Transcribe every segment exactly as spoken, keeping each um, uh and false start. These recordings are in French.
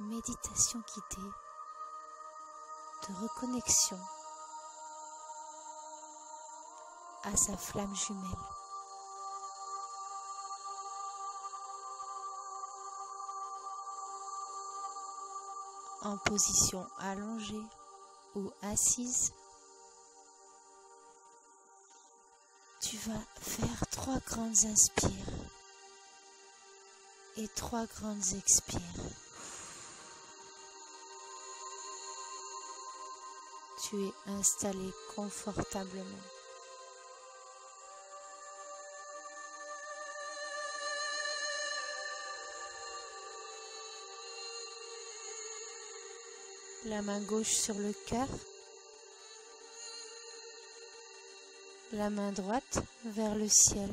méditation guidée de reconnexion à sa flamme jumelle. En position allongée ou assise, tu vas faire trois grandes inspires et trois grandes expires. Tu es installé confortablement. La main gauche sur le cœur, la main droite vers le ciel.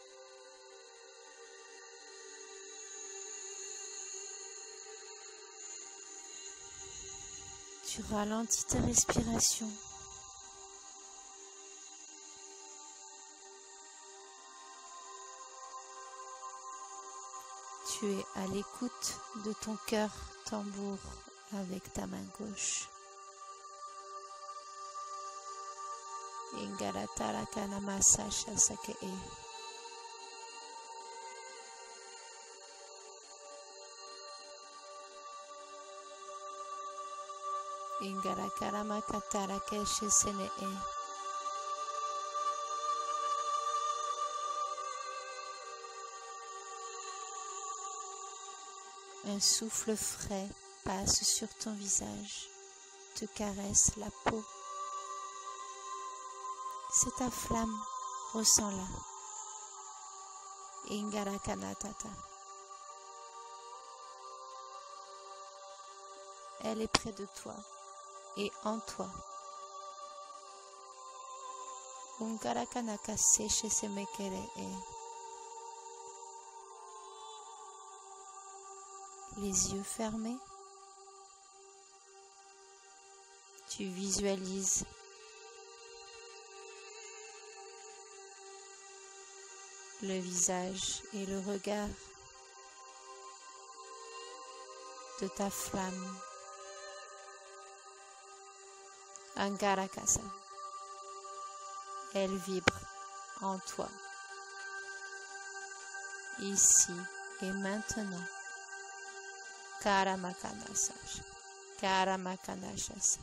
Tu ralentis ta respiration. Tu es à l'écoute de ton cœur tambour avec ta main gauche. Ingaratara kanamasa shasake e. Ingarakarama katara keshe sene e. Un souffle frais passe sur ton visage, te caresse la peau. C'est ta flamme, ressens-la. Ingarakanatata. Elle est près de toi et en toi. Ungarakanaka seche semekere e. Les yeux fermés. Tu visualises le visage et le regard de ta flamme. Angarakasa. Elle vibre en toi, ici et maintenant. Karamakanasasha. Karamakanashasa.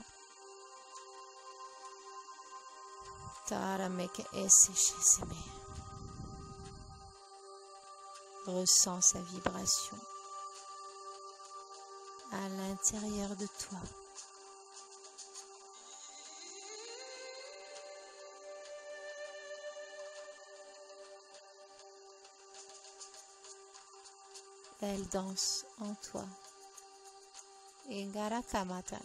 Tarameke esesheseme. Ressens sa vibration à l'intérieur de toi. Elle danse en toi. Ingarakamatan.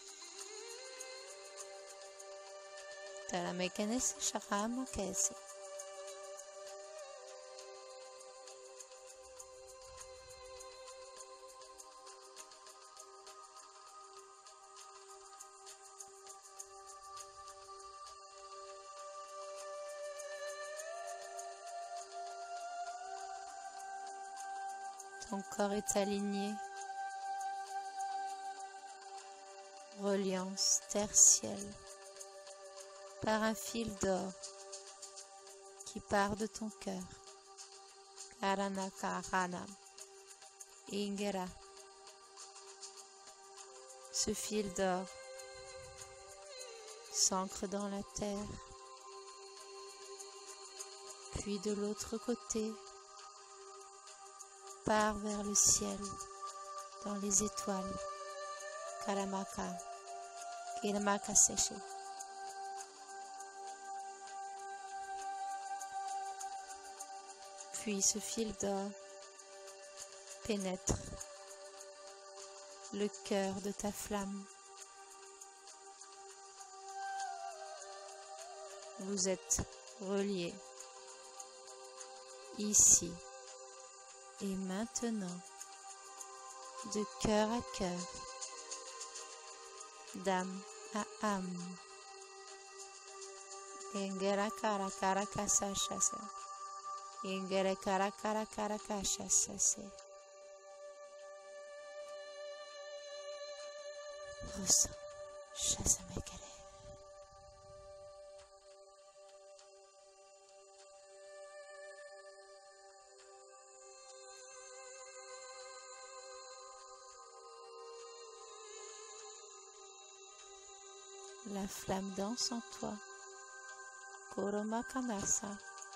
Taramekenese shakamakese. Ton corps est aligné, reliance terre-ciel par un fil d'or qui part de ton cœur. Karanakaranam, Ingera. Ce fil d'or s'ancre dans la terre, puis de l'autre côté, part vers le ciel, dans les étoiles. Karamaka, Kiramaka séché. Puis ce fil d'or pénètre le cœur de ta flamme. Vous êtes reliés ici et maintenant, de cœur à cœur, d'âme à âme. Ingera kara kara kasa shasa. Ingera kara kara kara kasha sase. Ressens. Shasamekele. La flamme danse en toi. Koroma Kanasa.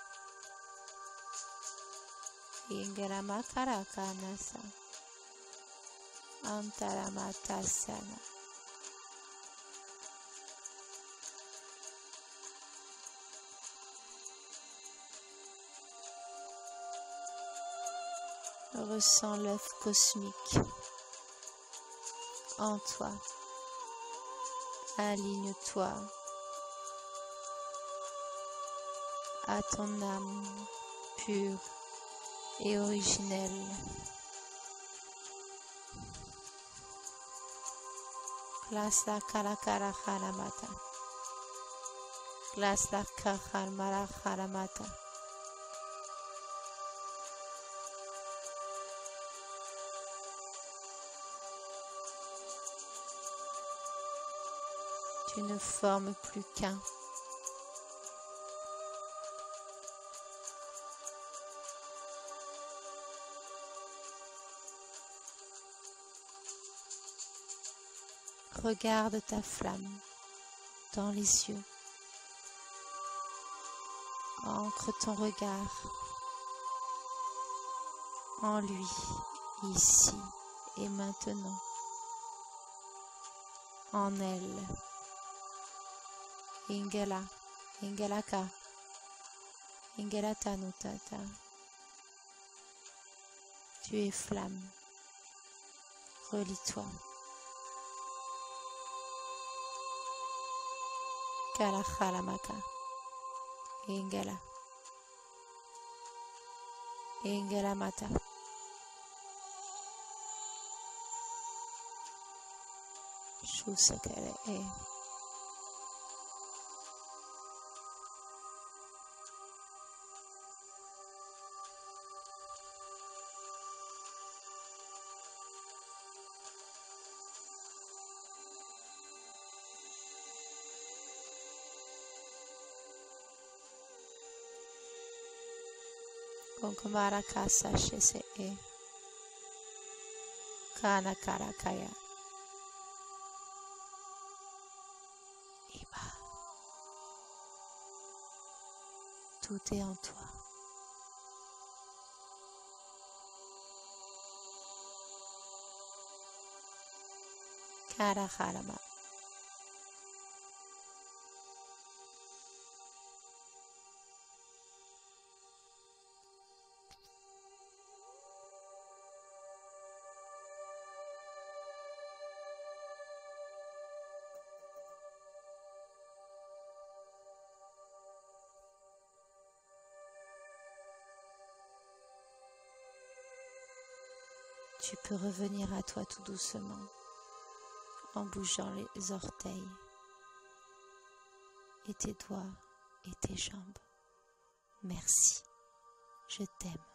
Ingarama Karakanasa. Antaramatasana. Ressens l'œuf cosmique en toi. Aligne-toi à ton âme pure et originelle. Klasa karakara haramata. Klasa karamara haramata. Tu ne formes plus qu'un. Regarde ta flamme dans les yeux. Ancre ton regard en lui, ici et maintenant, en elle. Ingela, Ingelaka, Ingelata Nutata. Tu es flamme. Relie-toi. Kalahalamaka. Ingela. Ingela Mata. Shusakere e. Konkumara kasa shese e. Kana karakaya. Iba. Tout est en toi. Karaharama. Tu peux revenir à toi tout doucement en bougeant les orteils et tes doigts et tes jambes. Merci, je t'aime.